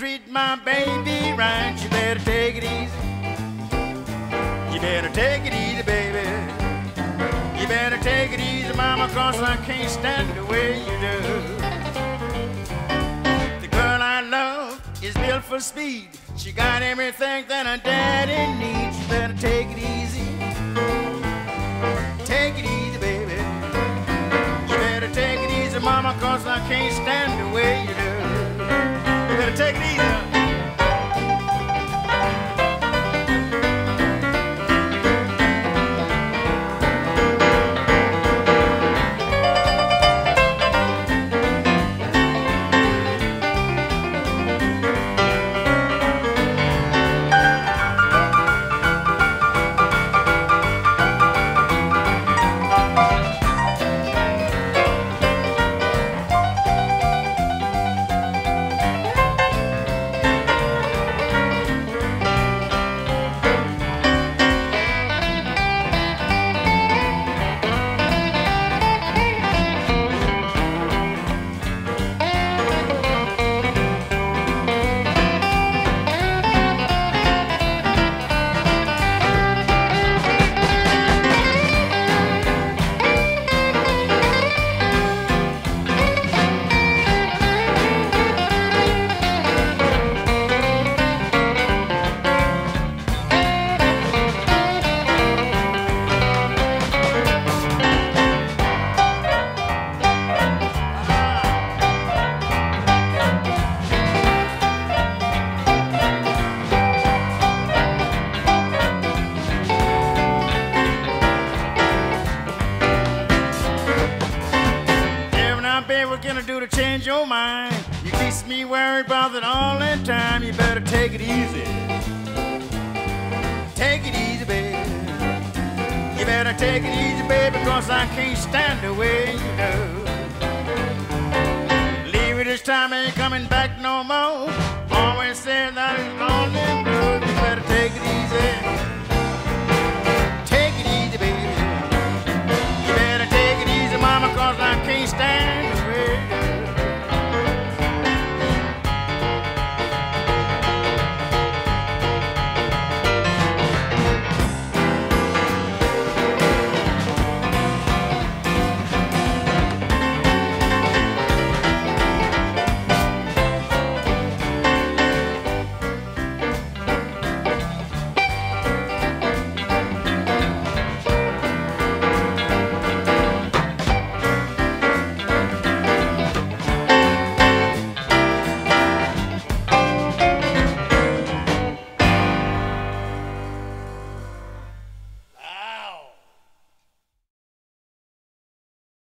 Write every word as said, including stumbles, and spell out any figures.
treat my baby right. You better take it easy. You better take it easy, baby. You better take it easy, mama, 'cause I can't stand the way you do. The girl I love is built for speed. She got everything that a daddy needs. You better take it easy. Take it easy, baby. You better take it easy, mama, 'cause I can't stand the way you do. You better take it easy. What can I do to change your mind? You keep me worried about it all the time. You better take it easy. Take it easy, baby. You better take it easy, baby, 'cause I can't stand the way you do. Leave it this time, ain't coming back no more.